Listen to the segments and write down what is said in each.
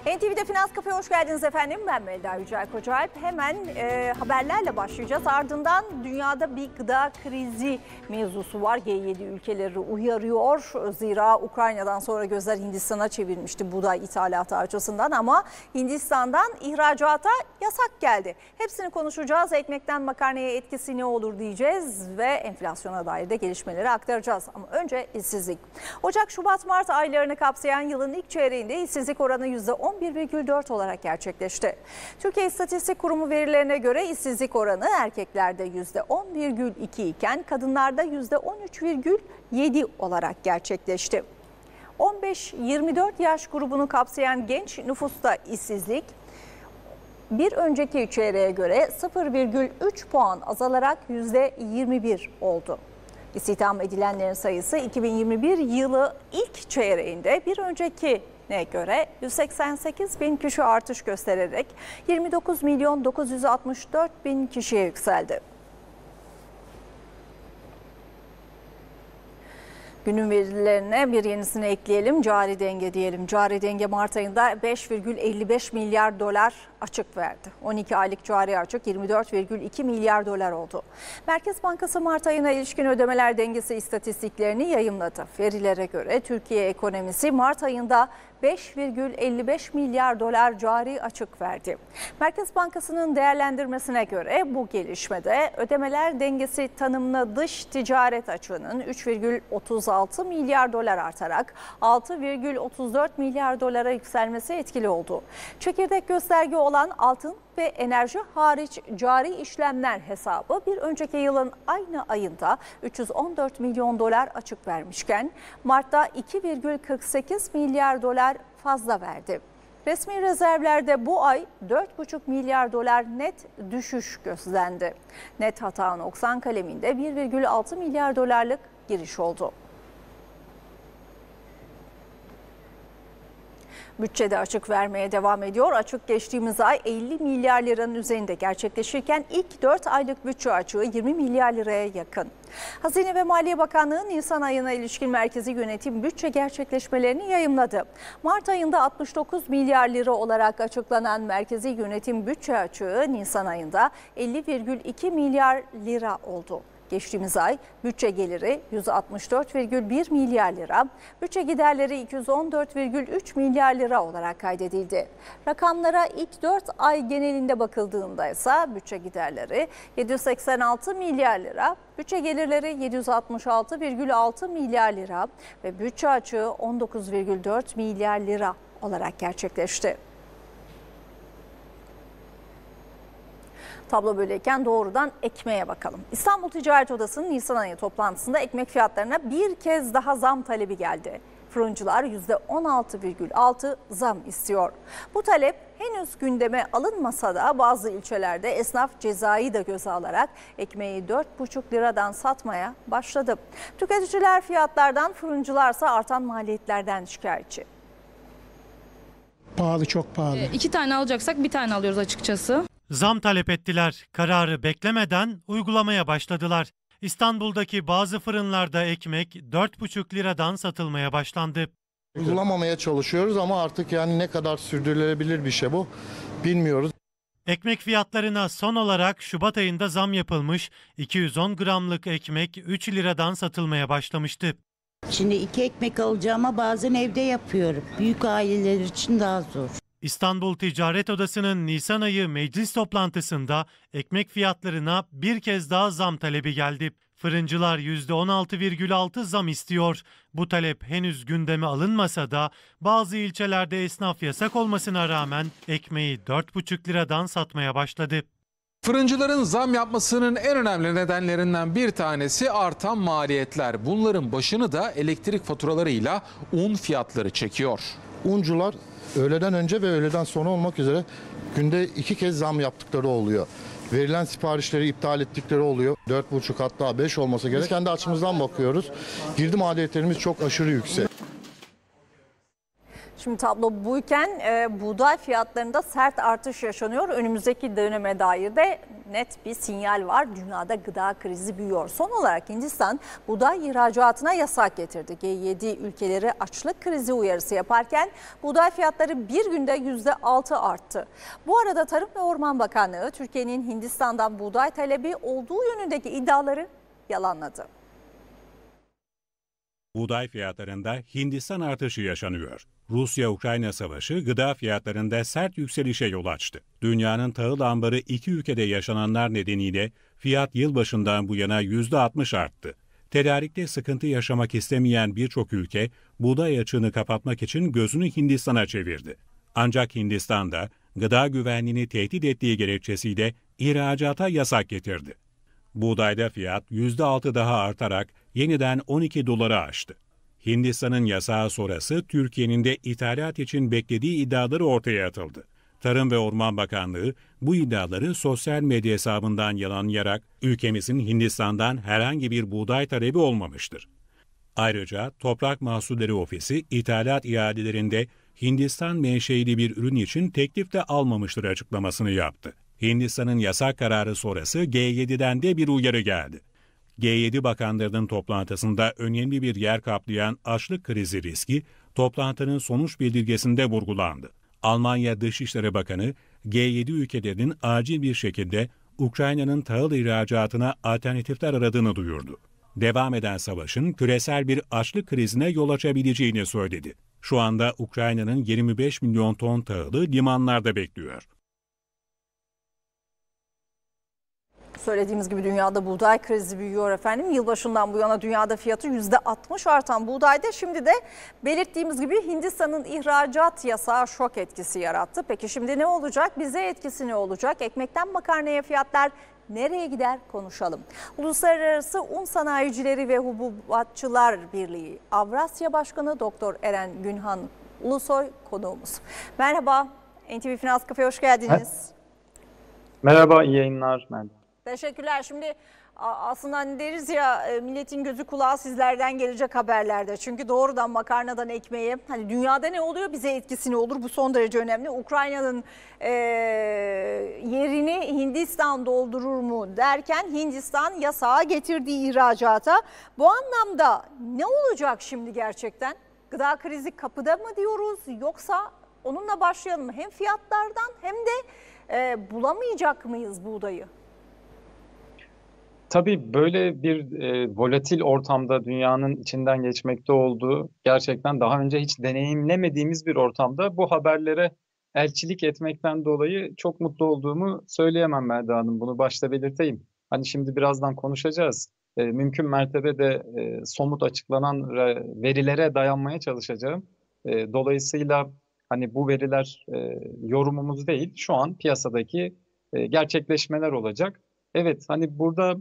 NTV'de Finans Kafe'ye hoş geldiniz efendim. Ben Melda Yücel Kocaalp. Hemen haberlerle başlayacağız. Ardından dünyada bir gıda krizi mevzusu var. G7 ülkeleri uyarıyor. Zira Ukrayna'dan sonra gözler Hindistan'a çevirmişti buğday ithalatı açısından. Ama Hindistan'dan ihracata yasak geldi. Hepsini konuşacağız. Ekmekten makarnaya etkisi ne olur diyeceğiz ve enflasyona dair de gelişmeleri aktaracağız. Ama önce işsizlik. Ocak, Şubat, Mart aylarını kapsayan yılın ilk çeyreğinde işsizlik oranı %11,4 olarak gerçekleşti. Türkiye İstatistik Kurumu verilerine göre işsizlik oranı erkeklerde %10,2 iken kadınlarda %13,7 olarak gerçekleşti. 15-24 yaş grubunu kapsayan genç nüfusta işsizlik bir önceki çeyreğe göre 0,3 puan azalarak %21 oldu. İstihdam edilenlerin sayısı 2021 yılı ilk çeyreğinde bir öncekine göre 188 bin kişi artış göstererek 29 milyon 964 bin kişiye yükseldi. Günün verilerine bir yenisini ekleyelim. Cari denge diyelim. Cari denge Mart ayında 5,55 milyar dolar açık verdi. 12 aylık cari açık 24,2 milyar dolar oldu. Merkez Bankası Mart ayına ilişkin ödemeler dengesi istatistiklerini yayımladı. Verilere göre Türkiye ekonomisi Mart ayında 5,55 milyar dolar cari açık verdi. Merkez Bankası'nın değerlendirmesine göre bu gelişmede ödemeler dengesi tanımlı dış ticaret açığının 3,36 milyar dolar artarak 6,34 milyar dolara yükselmesi etkili oldu. Çekirdek gösterge olan altın ve enerji hariç cari işlemler hesabı bir önceki yılın aynı ayında 314 milyon dolar açık vermişken Mart'ta 2,48 milyar dolar fazla verdi. Resmi rezervlerde bu ay 4,5 milyar dolar net düşüş gözlendi. Net hata noksan kaleminde 1,6 milyar dolarlık giriş oldu. Bütçede açık vermeye devam ediyor. Açık geçtiğimiz ay 50 milyar liranın üzerinde gerçekleşirken ilk 4 aylık bütçe açığı 20 milyar liraya yakın. Hazine ve Maliye Bakanlığı Nisan ayına ilişkin merkezi yönetim bütçe gerçekleşmelerini yayımladı. Mart ayında 69 milyar lira olarak açıklanan merkezi yönetim bütçe açığı Nisan ayında 50,2 milyar lira oldu. Geçtiğimiz ay bütçe geliri 164,1 milyar lira, bütçe giderleri 214,3 milyar lira olarak kaydedildi. Rakamlara ilk 4 ay genelinde bakıldığında ise bütçe giderleri 786 milyar lira, bütçe gelirleri 766,6 milyar lira ve bütçe açığı 19,4 milyar lira olarak gerçekleşti. Tablo böyleyken doğrudan ekmeğe bakalım. İstanbul Ticaret Odası'nın Nisan ayı toplantısında ekmek fiyatlarına bir kez daha zam talebi geldi. Fırıncılar %16,6 zam istiyor. Bu talep henüz gündeme alınmasa da bazı ilçelerde esnaf cezayı da göze alarak ekmeği 4,5 liradan satmaya başladı. Tüketiciler fiyatlardan, fırıncılarsa artan maliyetlerden şikayetçi. Pahalı, çok pahalı. 2 tane alacaksak bir tane alıyoruz açıkçası. Zam talep ettiler. Kararı beklemeden uygulamaya başladılar. İstanbul'daki bazı fırınlarda ekmek 4,5 liradan satılmaya başlandı. Uygulamamaya çalışıyoruz ama artık yani ne kadar sürdürülebilir bir şey bu bilmiyoruz. Ekmek fiyatlarına son olarak Şubat ayında zam yapılmış. 210 gramlık ekmek 3 liradan satılmaya başlamıştı. Şimdi 2 ekmek alacağıma bazen evde yapıyorum. Büyük aileler için daha zor. İstanbul Ticaret Odası'nın Nisan ayı meclis toplantısında ekmek fiyatlarına bir kez daha zam talebi geldi. Fırıncılar %16,6 zam istiyor. Bu talep henüz gündeme alınmasa da bazı ilçelerde esnaf yasak olmasına rağmen ekmeği 4,5 liradan satmaya başladı. Fırıncıların zam yapmasının en önemli nedenlerinden bir tanesi artan maliyetler. Bunların başını da elektrik faturalarıyla un fiyatları çekiyor. Uncular öğleden önce ve öğleden sonra olmak üzere günde 2 kez zam yaptıkları oluyor. Verilen siparişleri iptal ettikleri oluyor. 4,5 hatta 5 olması gerek. Biz kendi açımızdan bakıyoruz. Girdi maliyetlerimiz çok aşırı yüksek. Şimdi tablo buyken buğday fiyatlarında sert artış yaşanıyor. Önümüzdeki döneme dair de net bir sinyal var. Dünyada gıda krizi büyüyor. Son olarak Hindistan buğday ihracatına yasak getirdi. G7 ülkeleri açlık krizi uyarısı yaparken buğday fiyatları bir günde %6 arttı. Bu arada Tarım ve Orman Bakanlığı Türkiye'nin Hindistan'dan buğday talebi olduğu yönündeki iddiaları yalanladı. Buğday fiyatlarında Hindistan artışı yaşanıyor. Rusya-Ukrayna savaşı gıda fiyatlarında sert yükselişe yol açtı. Dünyanın tahıl ambarı iki ülkede yaşananlar nedeniyle fiyat yılbaşından bu yana %60 arttı. Tedarikte sıkıntı yaşamak istemeyen birçok ülke buğday açığını kapatmak için gözünü Hindistan'a çevirdi. Ancak Hindistan'da gıda güvenliğini tehdit ettiği gerekçesiyle ihracata yasak getirdi. Buğdayda fiyat %6 daha artarak yeniden 12 doları aştı. Hindistan'ın yasağı sonrası Türkiye'nin de ithalat için beklediği iddiaları ortaya atıldı. Tarım ve Orman Bakanlığı bu iddiaları sosyal medya hesabından yalanlayarak ülkemizin Hindistan'dan herhangi bir buğday talebi olmamıştır. Ayrıca Toprak Mahsulleri Ofisi ithalat iadelerinde Hindistan menşeili bir ürün için teklif de almamıştır açıklamasını yaptı. Hindistan'ın yasak kararı sonrası G7'den de bir uyarı geldi. G7 bakanlarının toplantısında önemli bir yer kaplayan açlık krizi riski toplantının sonuç bildirgesinde vurgulandı. Almanya Dışişleri Bakanı G7 ülkelerinin acil bir şekilde Ukrayna'nın tahıl ihracatına alternatifler aradığını duyurdu. Devam eden savaşın küresel bir açlık krizine yol açabileceğini söyledi. Şu anda Ukrayna'nın 25 milyon ton tahılı limanlarda bekliyor. Söylediğimiz gibi dünyada buğday krizi büyüyor efendim. Yılbaşından bu yana dünyada fiyatı %60 artan buğdayda şimdi de belirttiğimiz gibi Hindistan'ın ihracat yasağı şok etkisi yarattı. Peki şimdi ne olacak? Bize etkisi ne olacak? Ekmekten makarnaya fiyatlar nereye gider konuşalım. Uluslararası Un Sanayicileri ve Hububatçılar Birliği Avrasya Başkanı Doktor Eren Günhan Ulusoy konuğumuz. Merhaba, NTV Finans Cafe'ye hoş geldiniz. Merhaba, iyi yayınlar. Teşekkürler. Şimdi aslında hani deriz ya milletin gözü kulağı sizlerden gelecek haberlerde. Çünkü doğrudan makarnadan ekmeğe hani dünyada ne oluyor bize etkisi ne olur bu son derece önemli. Ukrayna'nın yerini Hindistan doldurur mu derken Hindistan yasağı getirdiği ihracata. Bu anlamda ne olacak şimdi gerçekten? Gıda krizi kapıda mı diyoruz yoksa onunla başlayalım hem fiyatlardan hem de bulamayacak mıyız buğdayı? Tabii böyle bir volatil ortamda dünyanın içinden geçmekte olduğu gerçekten daha önce hiç deneyimlemediğimiz bir ortamda bu haberlere elçilik etmekten dolayı çok mutlu olduğumu söyleyemem Melda Hanım. Bunu başta belirteyim. Hani şimdi birazdan konuşacağız. Mümkün mertebe de somut açıklanan verilere dayanmaya çalışacağım. Dolayısıyla hani bu veriler yorumumuz değil. Şu an piyasadaki gerçekleşmeler olacak. Evet hani burada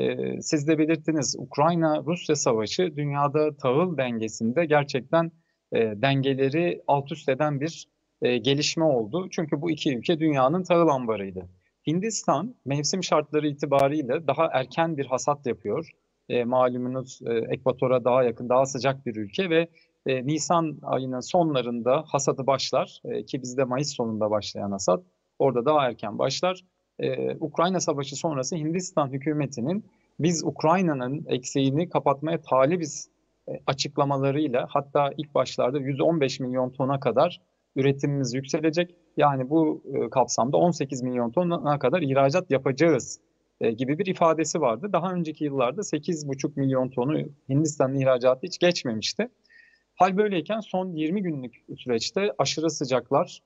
siz de belirttiniz Ukrayna-Rusya savaşı dünyada tahıl dengesinde gerçekten dengeleri alt üst eden bir gelişme oldu. Çünkü bu iki ülke dünyanın tahıl ambarıydı. Hindistan mevsim şartları itibariyle daha erken bir hasat yapıyor. Malumunuz ekvatora daha yakın, daha sıcak bir ülke ve Nisan ayının sonlarında hasadı başlar ki bizde Mayıs sonunda başlayan hasat orada daha erken başlar. Ukrayna Savaşı sonrası Hindistan hükümetinin biz Ukrayna'nın eksiğini kapatmaya talibiz açıklamalarıyla hatta ilk başlarda 115 milyon tona kadar üretimimiz yükselecek. Yani bu kapsamda 18 milyon tona kadar ihracat yapacağız gibi bir ifadesi vardı. Daha önceki yıllarda 8,5 milyon tonu Hindistan'ın ihracatı hiç geçmemişti. Hal böyleyken son 20 günlük süreçte aşırı sıcaklar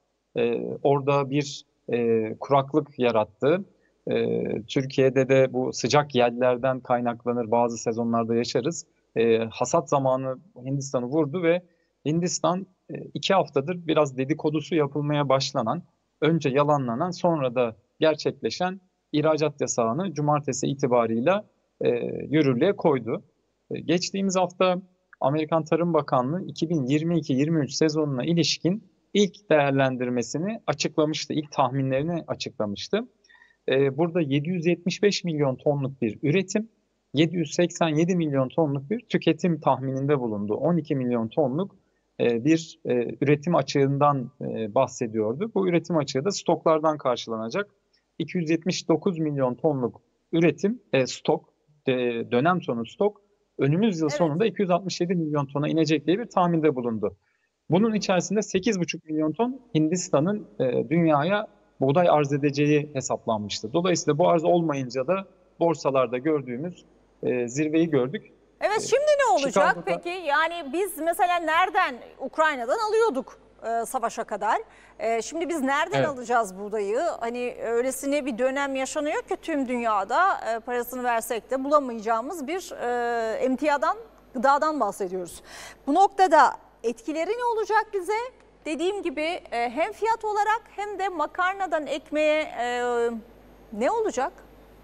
orada bir kuraklık yarattı. Türkiye'de de bu sıcak yerlerden kaynaklanır bazı sezonlarda yaşarız. Hasat zamanı Hindistan'ı vurdu ve Hindistan 2 haftadır biraz dedikodusu yapılmaya başlanan, önce yalanlanan sonra da gerçekleşen ihracat yasağını cumartesi itibarıyla yürürlüğe koydu. Geçtiğimiz hafta Amerikan Tarım Bakanlığı 2022-23 sezonuna ilişkin ilk değerlendirmesini açıklamıştı, ilk tahminlerini açıklamıştı. Burada 775 milyon tonluk bir üretim, 787 milyon tonluk bir tüketim tahmininde bulundu. 12 milyon tonluk bir üretim açığından bahsediyordu. Bu üretim açığı da stoklardan karşılanacak. 279 milyon tonluk üretim stok, dönem sonu stok önümüz yıl sonunda 267 milyon tona inecek diye bir tahminde bulundu. Bunun içerisinde 8,5 milyon ton Hindistan'ın dünyaya buğday arz edeceği hesaplanmıştı. Dolayısıyla bu arz olmayınca da borsalarda gördüğümüz zirveyi gördük. Evet, şimdi ne olacak Chicago'da... peki? Yani biz mesela nereden, Ukrayna'dan alıyorduk savaşa kadar. Şimdi biz nereden alacağız buğdayı? Hani öylesine bir dönem yaşanıyor ki tüm dünyada parasını versek de bulamayacağımız bir emtiadan, gıdadan bahsediyoruz. Bu noktada etkileri ne olacak bize? Dediğim gibi hem fiyat olarak hem de makarnadan ekmeğe ne olacak?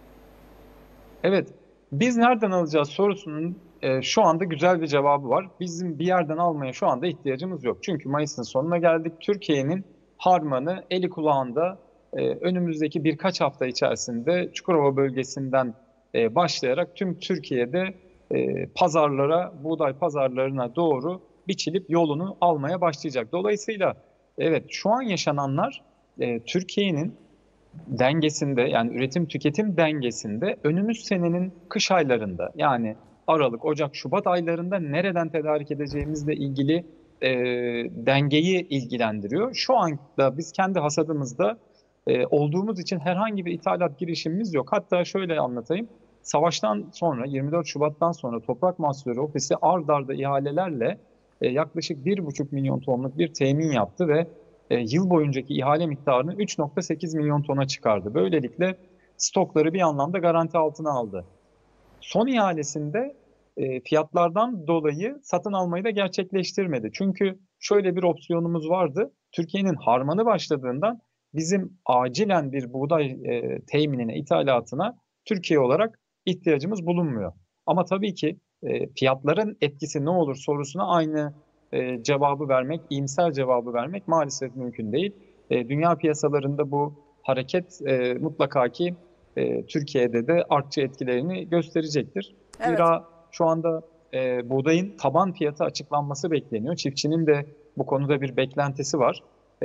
Evet, biz nereden alacağız sorusunun şu anda güzel bir cevabı var. Bizim bir yerden almaya şu anda ihtiyacımız yok. Çünkü Mayıs'ın sonuna geldik. Türkiye'nin harmanı eli kulağında önümüzdeki birkaç hafta içerisinde Çukurova bölgesinden başlayarak tüm Türkiye'de pazarlara, buğday pazarlarına doğru biçilip yolunu almaya başlayacak. Dolayısıyla evet, şu an yaşananlar Türkiye'nin dengesinde, yani üretim tüketim dengesinde önümüz senenin kış aylarında, yani Aralık, Ocak, Şubat aylarında nereden tedarik edeceğimizle ilgili dengeyi ilgilendiriyor. Şu anda biz kendi hasadımızda olduğumuz için herhangi bir ithalat girişimimiz yok. Hatta şöyle anlatayım. Savaştan sonra, 24 Şubat'tan sonra Toprak Mahsulleri Ofisi ard arda ihalelerle yaklaşık 1,5 milyon tonluk bir temin yaptı ve yıl boyuncaki ihale miktarını 3,8 milyon tona çıkardı. Böylelikle stokları bir anlamda garanti altına aldı. Son ihalesinde fiyatlardan dolayı satın almayı da gerçekleştirmedi. Çünkü şöyle bir opsiyonumuz vardı. Türkiye'nin harmanı başladığından bizim acilen bir buğday teminine, ithalatına Türkiye olarak ihtiyacımız bulunmuyor. Ama tabii ki fiyatların etkisi ne olur sorusuna aynı cevabı vermek, iyimser cevabı vermek maalesef mümkün değil. Dünya piyasalarında bu hareket mutlaka ki Türkiye'de de artçı etkilerini gösterecektir. Evet. Zira şu anda buğdayın taban fiyatı açıklanması bekleniyor. Çiftçinin de bu konuda bir beklentisi var.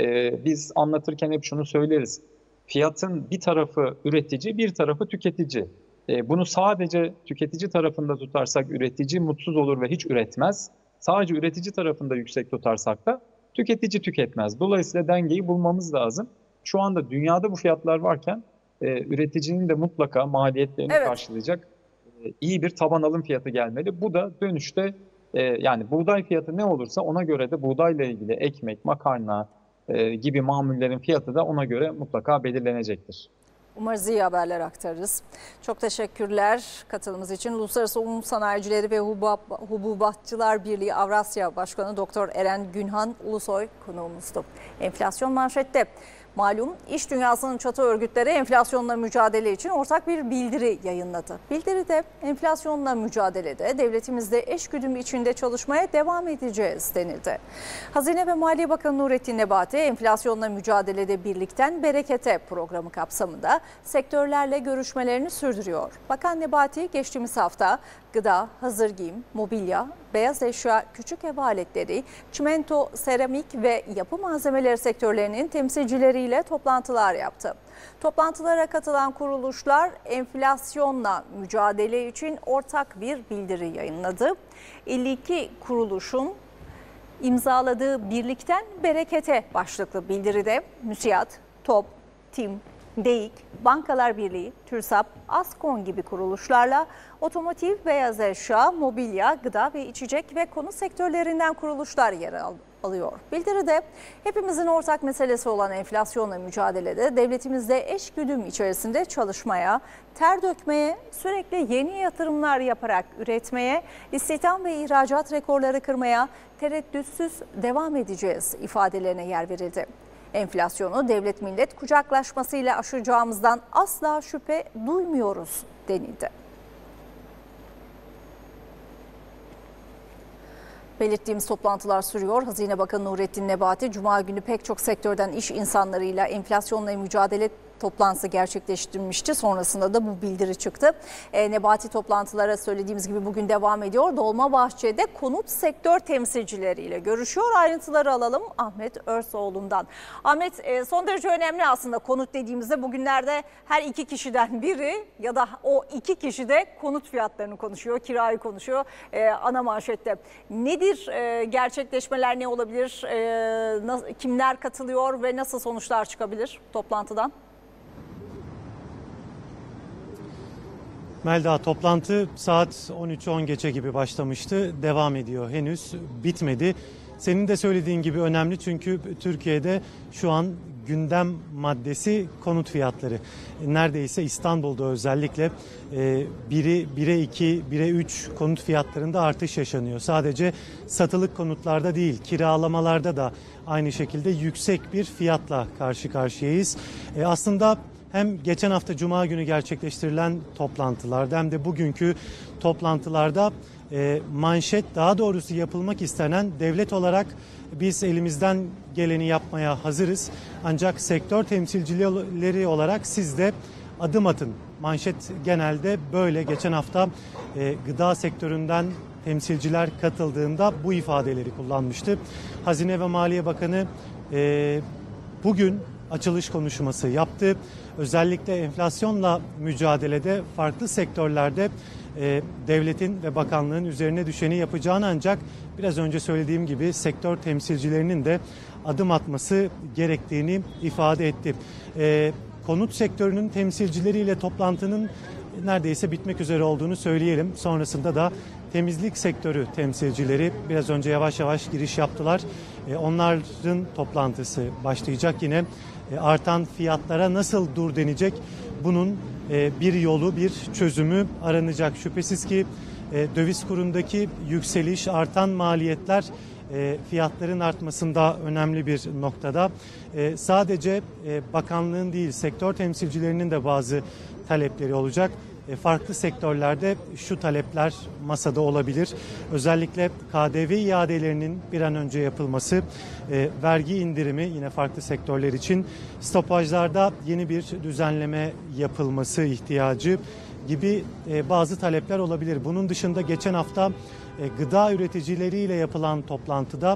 Biz anlatırken hep şunu söyleriz. Fiyatın bir tarafı üretici, bir tarafı tüketici. Bunu sadece tüketici tarafında tutarsak üretici mutsuz olur ve hiç üretmez. Sadece üretici tarafında yüksek tutarsak da tüketici tüketmez. Dolayısıyla dengeyi bulmamız lazım. Şu anda dünyada bu fiyatlar varken üreticinin de mutlaka maliyetlerini karşılayacak iyi bir taban alım fiyatı gelmeli. Bu da dönüşte yani buğday fiyatı ne olursa ona göre de buğdayla ilgili ekmek, makarna gibi mamullerin fiyatı da ona göre mutlaka belirlenecektir. Umarız iyi haberler aktarırız. Çok teşekkürler katılımınız için. Uluslararası Un Sanayicileri ve Hububatçılar Birliği Avrasya Başkanı Doktor Eren Günhan Ulusoy konuğumuzdu. Enflasyon manşette. Malum iş dünyasının çatı örgütleri enflasyonla mücadele için ortak bir bildiri yayınladı. Bildiride enflasyonla mücadelede devletimizde eşgüdüm içinde çalışmaya devam edeceğiz denildi. Hazine ve Maliye Bakanı Nurettin Nebati enflasyonla mücadelede birlikten berekete programı kapsamında sektörlerle görüşmelerini sürdürüyor. Bakan Nebati geçtiğimiz hafta gıda, hazır giyim, mobilya, beyaz eşya, küçük ev aletleri, çimento, seramik ve yapı malzemeleri sektörlerinin temsilcileriyle toplantılar yaptı. Toplantılara katılan kuruluşlar enflasyonla mücadele için ortak bir bildiri yayınladı. 52 kuruluşun imzaladığı birlikten berekete başlıklı bildiride MÜSİAD, TOP, TİM, DEİK, Bankalar Birliği, TÜRSAP, ASKON gibi kuruluşlarla otomotiv, beyaz eşya, mobilya, gıda ve içecek ve konut sektörlerinden kuruluşlar yer alıyor. Bildiride hepimizin ortak meselesi olan enflasyonla mücadelede devletimizde eşgüdüm içerisinde çalışmaya, ter dökmeye, sürekli yeni yatırımlar yaparak üretmeye, istihdam ve ihracat rekorları kırmaya tereddütsüz devam edeceğiz ifadelerine yer verildi. Enflasyonu devlet millet kucaklaşmasıyla aşacağımızdan asla şüphe duymuyoruz denildi. Belirttiğimiz toplantılar sürüyor. Hazine Bakanı Nurettin Nebati, Cuma günü pek çok sektörden iş insanlarıyla enflasyonla mücadele toplantısı gerçekleştirmişti. Sonrasında da bu bildiri çıktı. Nebati toplantılara söylediğimiz gibi bugün devam ediyor. Dolmabahçe'de konut sektör temsilcileriyle görüşüyor. Ayrıntıları alalım Ahmet Örsoğlu'ndan. Ahmet, son derece önemli aslında konut dediğimizde bugünlerde her iki kişiden biri ya da o iki kişi de konut fiyatlarını konuşuyor, kirayı konuşuyor ana manşette. Nedir gerçekleşmeler, ne olabilir, kimler katılıyor ve nasıl sonuçlar çıkabilir toplantıdan? Melda, toplantı saat 13:10 geçe gibi başlamıştı. Devam ediyor. Henüz bitmedi. Senin de söylediğin gibi önemli çünkü Türkiye'de şu an gündem maddesi konut fiyatları. Neredeyse İstanbul'da özellikle 1'e 2, 1'e 3 konut fiyatlarında artış yaşanıyor. Sadece satılık konutlarda değil, kiralamalarda da aynı şekilde yüksek bir fiyatla karşı karşıyayız. Aslında hem geçen hafta Cuma günü gerçekleştirilen toplantılarda hem de bugünkü toplantılarda manşet, daha doğrusu yapılmak istenen, devlet olarak biz elimizden geleni yapmaya hazırız. Ancak sektör temsilcileri olarak siz de adım atın. Manşet genelde böyle. Geçen hafta gıda sektöründen temsilciler katıldığında bu ifadeleri kullanmıştı. Hazine ve Maliye Bakanı bugün açılış konuşması yaptı. Özellikle enflasyonla mücadelede farklı sektörlerde devletin ve bakanlığın üzerine düşeni yapacağını, ancak biraz önce söylediğim gibi sektör temsilcilerinin de adım atması gerektiğini ifade etti. Konut sektörünün temsilcileriyle toplantının neredeyse bitmek üzere olduğunu söyleyelim. Sonrasında da temizlik sektörü temsilcileri biraz önce yavaş yavaş giriş yaptılar. Onların toplantısı başlayacak yine. Artan fiyatlara nasıl dur denecek? Bunun bir yolu, bir çözümü aranacak. Şüphesiz ki döviz kurundaki yükseliş, artan maliyetler fiyatların artmasında önemli bir noktada. Sadece bakanlığın değil, sektör temsilcilerinin de bazı talepleri olacak. Farklı sektörlerde şu talepler masada olabilir. Özellikle KDV iadelerinin bir an önce yapılması, vergi indirimi yine farklı sektörler için, stopajlarda yeni bir düzenleme yapılması ihtiyacı gibi bazı talepler olabilir. Bunun dışında geçen hafta gıda üreticileriyle yapılan toplantıda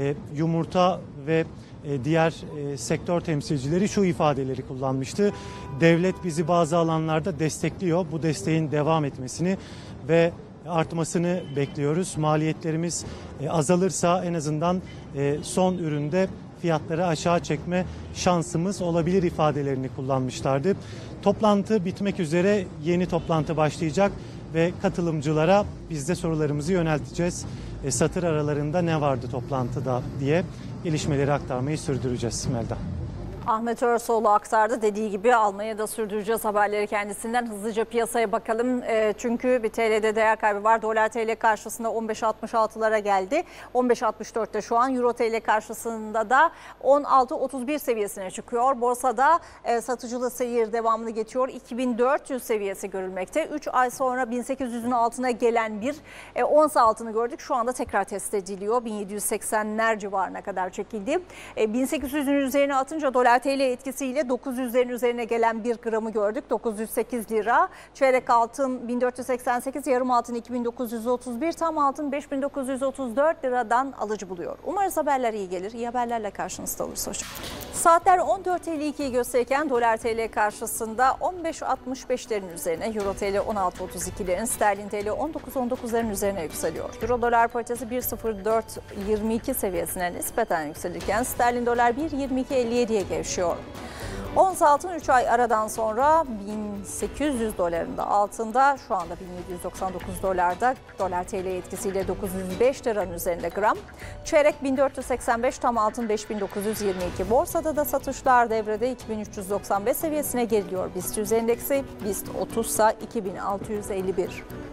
yumurta ve diğer sektör temsilcileri şu ifadeleri kullanmıştı. Devlet bizi bazı alanlarda destekliyor. Bu desteğin devam etmesini ve artmasını bekliyoruz. Maliyetlerimiz azalırsa en azından son üründe fiyatları aşağı çekme şansımız olabilir ifadelerini kullanmışlardı. Toplantı bitmek üzere, yeni toplantı başlayacak ve katılımcılara biz de sorularımızı yönelteceğiz. Satır aralarında ne vardı toplantıda diye gelişmeleri aktarmayı sürdüreceğiz Melda. Ahmet Örsoğlu aktardı. Dediği gibi almaya da sürdüreceğiz haberleri kendisinden. Hızlıca piyasaya bakalım. Çünkü bir TL'de değer kaybı var. Dolar TL karşısında 15.66'lara geldi. 15.64'te şu an. Euro TL karşısında da 16.31 seviyesine çıkıyor. Borsada satıcılı seyir devamını geçiyor. 2400 seviyesi görülmekte. 3 ay sonra 1800'ün altına gelen bir ons altını gördük. Şu anda tekrar test ediliyor. 1780'ler civarına kadar çekildi. 1800'ün üzerine atınca dolar TL etkisiyle 900'lerin üzerine gelen bir gramı gördük. 908 lira. Çeyrek altın 1488, yarım altın 2931, tam altın 5934 liradan alıcı buluyor. Umarız haberler iyi gelir. İyi haberlerle karşınızda oluruz. Hoşçakalın. Saatler 14.52'yi gösterirken dolar TL karşısında 15.65'lerin üzerine, euro TL 16.32'lerin, sterlin TL 19.19'ların üzerine yükseliyor. Euro dolar paritesi 1.0422 seviyesine nispeten yükselirken sterlin dolar 1.2257'ye gevşiyor. Ons altın 3 ay aradan sonra 1800 dolarında altında, şu anda 1799 dolarda, dolar TL etkisiyle 905 liranın üzerinde gram. Çeyrek 1485, tam altın 5922. Borsada da satışlar devrede 2395 seviyesine geliyor. BIST endeksi, BIST 30 ise 2651.